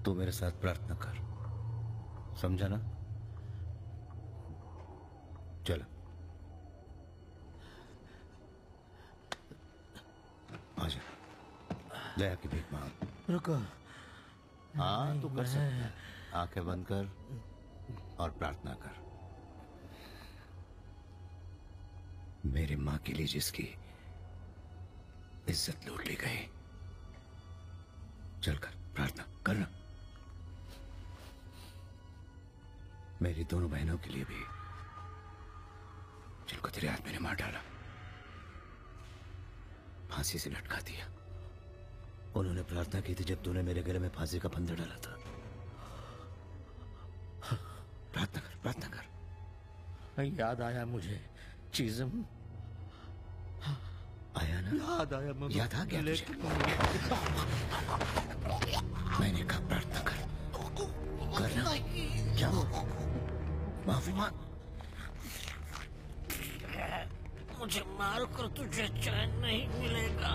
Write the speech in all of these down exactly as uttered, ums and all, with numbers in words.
तू मेरे साथ प्रार्थना कर, समझा ना? चलो आजा, दया की भीख मांग। रुको। हाँ तू कर सकता है, आंखें बंद कर और प्रार्थना कर। मेरी मां के लिए जिसकी इज्जत लूट ली गई, चलकर प्रार्थना करना। मेरी दोनों बहनों के लिए भी, जिनको तेरे आदमी ने मार डाला, फांसी से लटका दिया। उन्होंने प्रार्थना की थी जब तूने मेरे गले में फांसी का फंदा डाला था। प्रार्थना कर, प्रार्थना कर। याद आया मुझे चीज़म। आया ना? याद आया मम्मी। याद आ गया तुझे? मैंने कहा प्रार्थना कर, करना। क्या माफी मांग। मुझे मार कर तुझे चैन नहीं मिलेगा।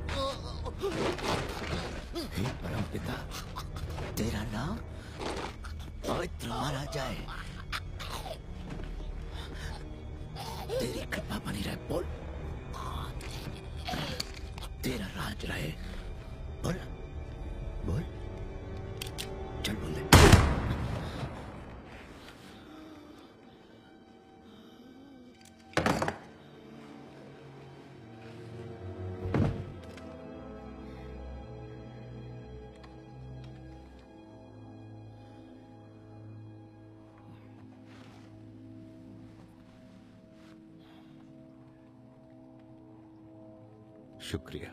हे परम पिता, तेरा नाम पवित्र माना जाए, तेरी कृपा बनी रहे। बोल, तेरा राज रहे। बोल बोल, चल बोल दे। शुक्रिया।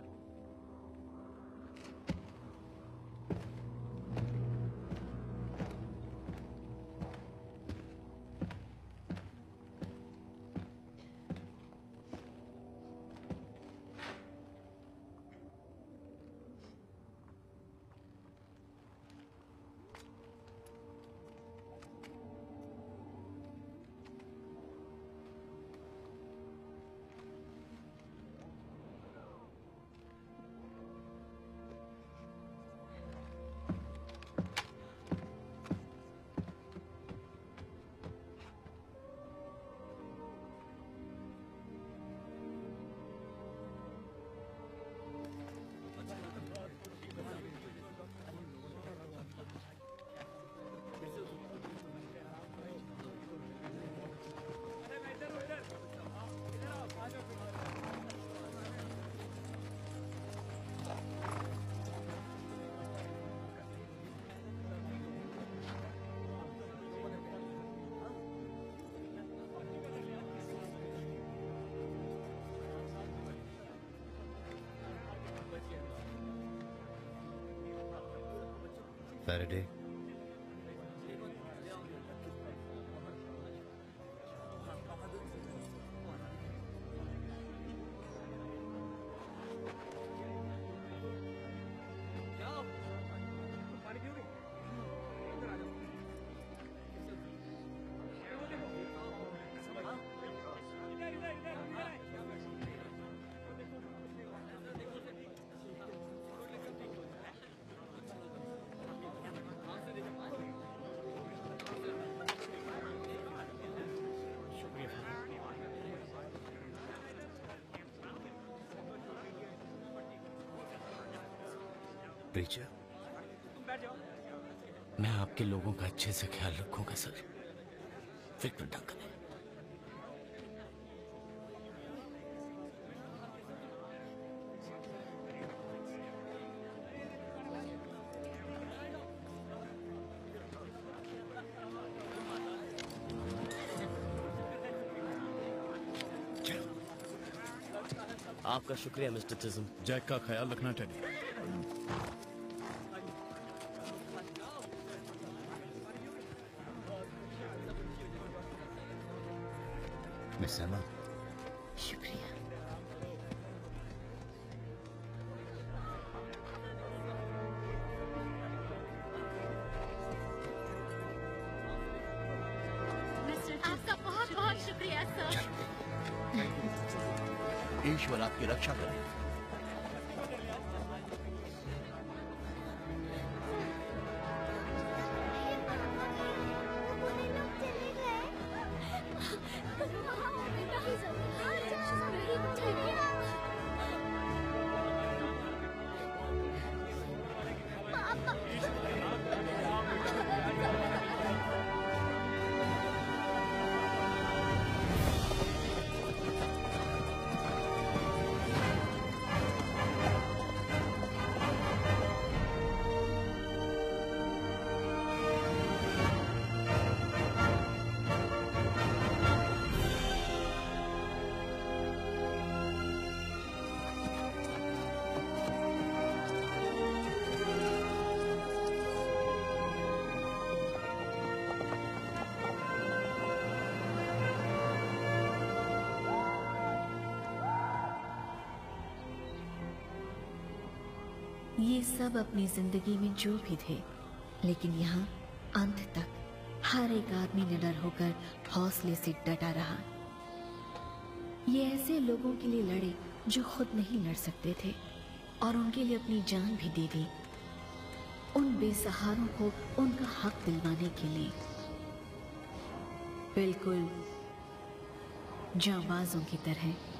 Faraday. प्रीचर, मैं आपके लोगों का अच्छे से ख्याल रखूंगा सर, फिक्र न करें। आपका शुक्रिया मिस्टर चिज़म। जैक का ख्याल रखना टेडी। मिस एमा, शुक्रिया। आपका बहुत बहुत शुक्रिया सर। ईश्वर आपकी रक्षा करे। ये सब अपनी जिंदगी में जो भी थे, लेकिन यहाँ अंत तक हर एक आदमी निडर होकर हौसले से डटा रहा। ये ऐसे लोगों के लिए लड़े जो खुद नहीं लड़ सकते थे और उनके लिए अपनी जान भी दे दी, उन बेसहारों को उनका हक दिलवाने के लिए। बिल्कुल जांबाजों की तरह।